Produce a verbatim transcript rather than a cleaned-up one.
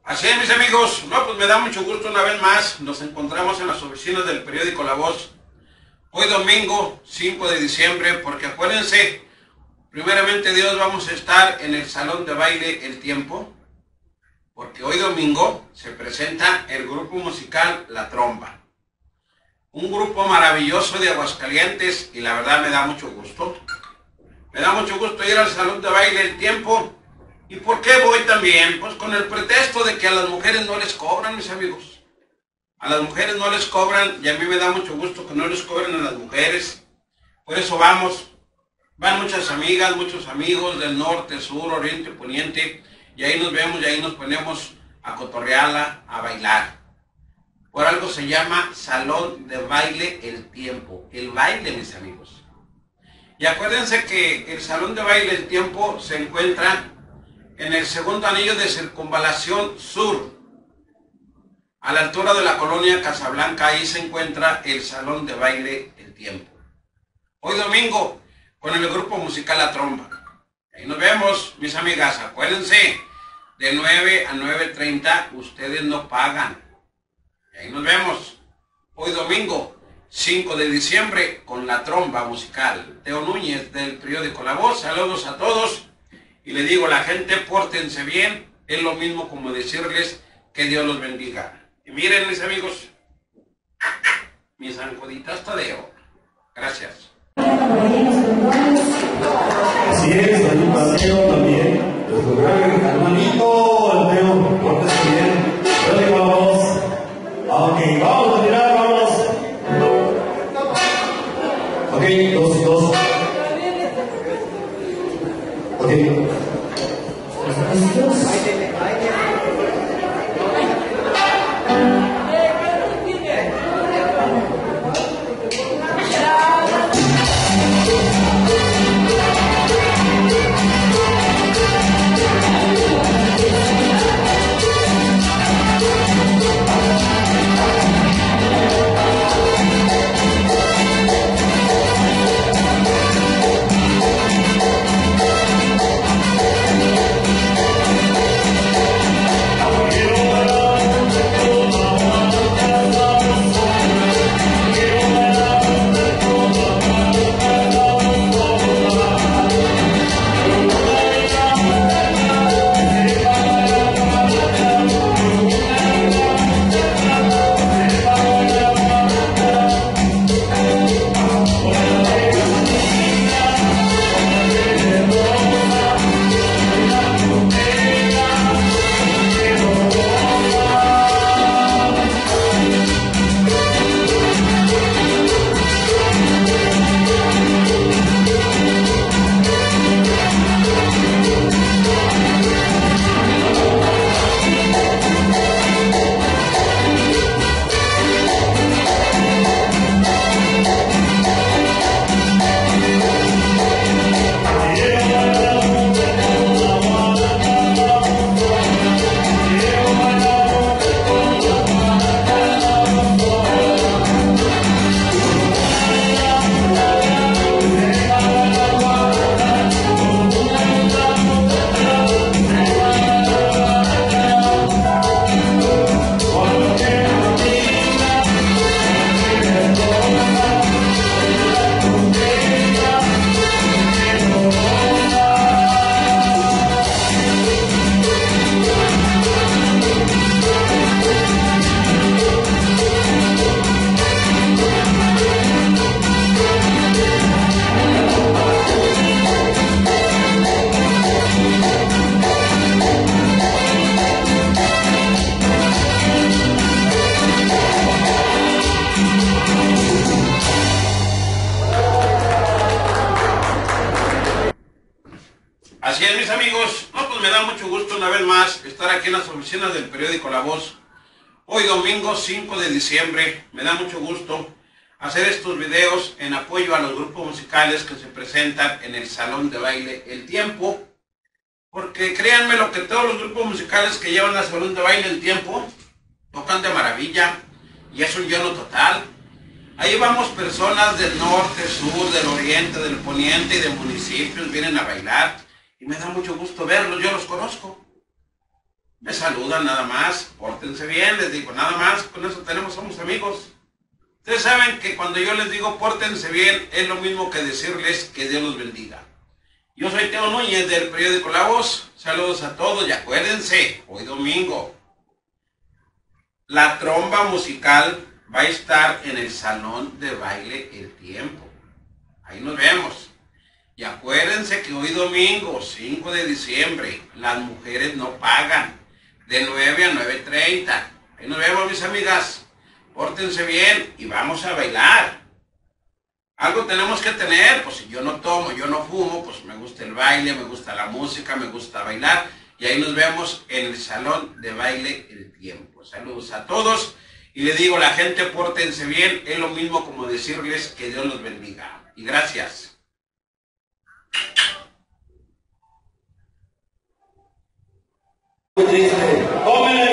Así es, mis amigos. No, pues me da mucho gusto una vez más. Nos encontramos en las oficinas del periódico La Voz. Hoy domingo cinco de diciembre, porque acuérdense, primeramente Dios, vamos a estar en el salón de baile El Tiempo, porque hoy domingo se presenta el grupo musical La Tromba. Un grupo maravilloso de Aguascalientes y la verdad me da mucho gusto. Me da mucho gusto ir al salón de baile El Tiempo. ¿Y por qué voy también? Pues con el pretexto de que a las mujeres no les cobran, mis amigos. A las mujeres no les cobran y a mí me da mucho gusto que no les cobren a las mujeres. Por eso vamos. Van muchas amigas, muchos amigos del norte, sur, oriente, poniente. Y ahí nos vemos y ahí nos ponemos a cotorrearla, a bailar. Por algo se llama Salón de Baile El Tiempo. El baile, mis amigos. Y acuérdense que el Salón de Baile El Tiempo se encuentra en el segundo anillo de circunvalación sur, a la altura de la colonia Casablanca. Ahí se encuentra el Salón de Baile El Tiempo. Hoy domingo, con el grupo musical La Tromba. Ahí nos vemos, mis amigas. Acuérdense, de nueve a nueve treinta ustedes no pagan. Ahí nos vemos. Hoy domingo, cinco de diciembre, con La Tromba musical. Teo Núñez, del periódico La Voz. Saludos a todos. Y le digo a la gente, pórtense bien. Es lo mismo como decirles que Dios los bendiga. Y miren, mis amigos, mis ancoditas Tadeo. Gracias. Así es, también Tadeo también. Hermanito, el Teo, pórtense bien. Dale, vamos. Ok, vamos a tirar, vamos. Ok, dos, dos. Ok. Así es, mis amigos. No, pues me da mucho gusto una vez más estar aquí en las oficinas del periódico La Voz. Hoy domingo cinco de diciembre. Me da mucho gusto hacer estos videos en apoyo a los grupos musicales que se presentan en el Salón de Baile El Tiempo. Porque créanme lo que todos los grupos musicales que llevan al Salón de Baile El Tiempo tocan de maravilla y es un lleno total. Ahí vamos personas del norte, sur, del oriente, del poniente y de municipios, vienen a bailar y me da mucho gusto verlos, yo los conozco. me saludan nada más, pórtense bien, les digo, nada más, con eso tenemos, somos amigos. Ustedes saben que cuando yo les digo pórtense bien, es lo mismo que decirles que Dios los bendiga. Yo soy Teo Núñez del periódico La Voz, saludos a todos y acuérdense, hoy domingo, la tromba musical va a estar en el salón de baile El Tiempo. Ahí nos vemos. Y acuérdense que hoy domingo, cinco de diciembre, las mujeres no pagan. De nueve a nueve treinta. Ahí nos vemos, mis amigas. Pórtense bien y vamos a bailar. Algo tenemos que tener. Pues si yo no tomo, yo no fumo, pues me gusta el baile, me gusta la música, me gusta bailar. Y ahí nos vemos en el salón de baile El Tiempo. Saludos a todos. Y le digo a la gente, pórtense bien. Es lo mismo como decirles que Dios los bendiga. Y gracias. Muy triste. ¡Tómenle!